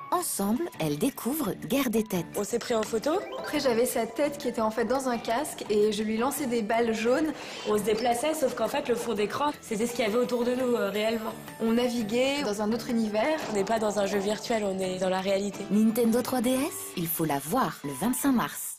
Ensemble, elles découvrent Guerre des têtes. On s'est pris en photo. Après, j'avais sa tête qui était en fait dans un casque et je lui lançais des balles jaunes. On se déplaçait, sauf qu'en fait, le fond d'écran, c'était ce qu'il y avait autour de nous, réellement. On naviguait dans un autre univers. On n'est pas dans un jeu virtuel, on est dans la réalité. Nintendo 3DS, il faut la voir le 25 mars.